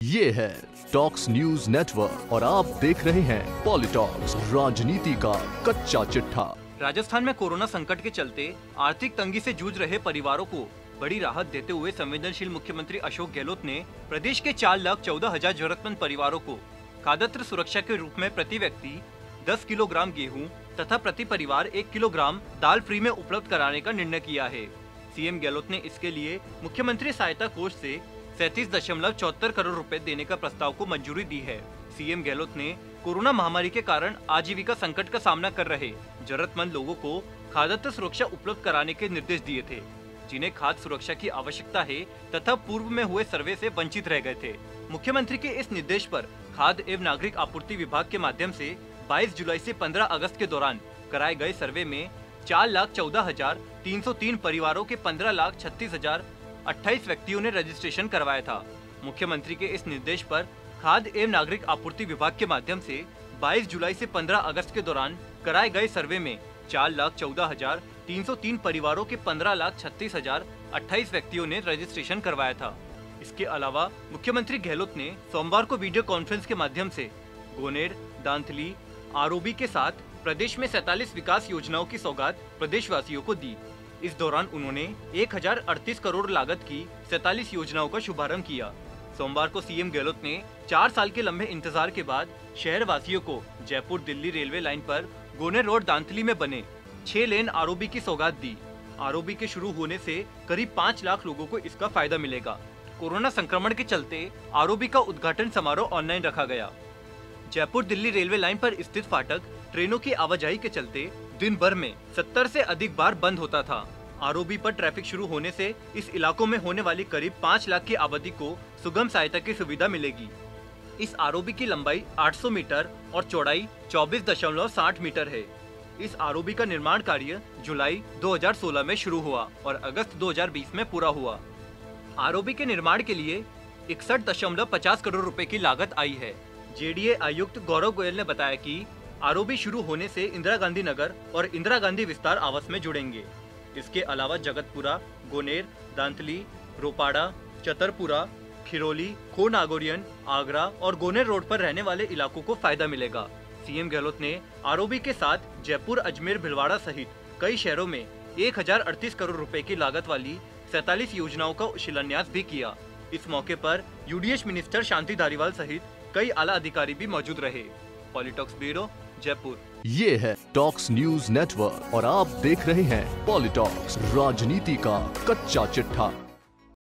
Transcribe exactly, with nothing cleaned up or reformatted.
ये है talks news network और आप देख रहे हैं पॉलिटॉक्स, राजनीति का कच्चा चिट्ठा। राजस्थान में कोरोना संकट के चलते आर्थिक तंगी से जूझ रहे परिवारों को बड़ी राहत देते हुए संवेदनशील मुख्यमंत्री अशोक गहलोत ने प्रदेश के चार लाख चौदह हजार जरूरतमंद परिवारों को खाद्यान्न सुरक्षा के रूप में प्रति व्यक्ति दस किलोग्राम गेहूं तथा प्रति परिवार एक किलोग्राम दाल फ्री में उपलब्ध कराने का निर्णय किया है। सीएम गहलोत ने इसके लिए मुख्यमंत्री सहायता कोष से सैंतीस दशमलव चौहत्तर करोड़ रुपए देने का प्रस्ताव को मंजूरी दी है। सीएम गहलोत ने कोरोना महामारी के कारण आजीविका संकट का सामना कर रहे जरूरतमंद लोगों को खाद्यान्न सुरक्षा उपलब्ध कराने के निर्देश दिए थे, जिन्हें खाद्य सुरक्षा की आवश्यकता है तथा पूर्व में हुए सर्वे से वंचित रह गए थे। मुख्यमंत्री के इस निर्देश पर खाद्य एवं नागरिक आपूर्ति विभाग के माध्यम से बाईस जुलाई से पंद्रह अगस्त के दौरान कराए गए सर्वे में चार लाख चौदह हजार तीन सौ तीन परिवारों के पंद्रह लाख छत्तीस हजार अट्ठाईस व्यक्तियों ने रजिस्ट्रेशन करवाया था। मुख्यमंत्री के इस निर्देश पर खाद्य एवं नागरिक आपूर्ति विभाग के माध्यम से बाईस जुलाई से पंद्रह अगस्त के दौरान कराए गए सर्वे में चार लाख चौदह हजार तीन सौ तीन परिवारों के पंद्रह लाख छत्तीस हजार अट्ठाईस व्यक्तियों ने रजिस्ट्रेशन करवाया था। इसके अलावा मुख्यमंत्री गहलोत ने सोमवार को वीडियो कॉन्फ्रेंस के माध्यम से गोनेर, दांतली, आरोबी के साथ प्रदेश में सैतालीस विकास योजनाओं की सौगात प्रदेशवासियों को दी। इस दौरान उन्होंने एक हजार अड़तीस करोड़ लागत की सैतालीस योजनाओं का शुभारंभ किया। सोमवार को सीएम गहलोत ने चार साल के लंबे इंतजार के बाद शहर वासियों को जयपुर दिल्ली रेलवे लाइन पर गोनेर रोड दांतली में बने छह लेन आरोबी की सौगात दी। आरोबी के शुरू होने से करीब पाँच लाख लोगों को इसका फायदा मिलेगा। कोरोना संक्रमण के चलते आरोबी का उद्घाटन समारोह ऑनलाइन रखा गया। जयपुर दिल्ली रेलवे लाइन पर स्थित फाटक ट्रेनों की आवाजाही के चलते दिन भर में सत्तर से अधिक बार बंद होता था। आरोबी पर ट्रैफिक शुरू होने से इस इलाकों में होने वाली करीब पाँच लाख की आबादी को सुगम सहायता की सुविधा मिलेगी। इस आरोबी की लंबाई आठ सौ मीटर और चौड़ाई चौबीस दशमलव साठ मीटर है। इस आरोबी का निर्माण कार्य जुलाई दो हजार सोलह में शुरू हुआ और अगस्त दो हजार बीस में पूरा हुआ। आरोबी के निर्माण के लिए इकसठ दशमलव पचास करोड़ रुपए की लागत आई है। जेडीए आयुक्त गौरव गोयल ने बताया कि आरोबी शुरू होने से इंदिरा गांधी नगर और इंदिरा गांधी विस्तार आवास में जुड़ेंगे। इसके अलावा जगतपुरा, गोनेर, दांतली, रोपाड़ा, चतरपुरा, खिरोली, खो नागोरियन, आगरा और गोनेर रोड पर रहने वाले इलाकों को फायदा मिलेगा। सीएम गहलोत ने आरोबी के साथ जयपुर, अजमेर, भिलवाड़ा सहित कई शहरों में एक हजार अड़तीस करोड़ रुपए की लागत वाली सैतालीस योजनाओं का शिलान्यास भी किया। इस मौके पर यूडीएच मिनिस्टर शांति धारीवाल सहित कई आला अधिकारी भी मौजूद रहे। Politalks bureau, Jaipur. ये है टॉक्स न्यूज नेटवर्क और आप देख रहे हैं पॉलिटॉक्स, राजनीति का कच्चा चिट्ठा।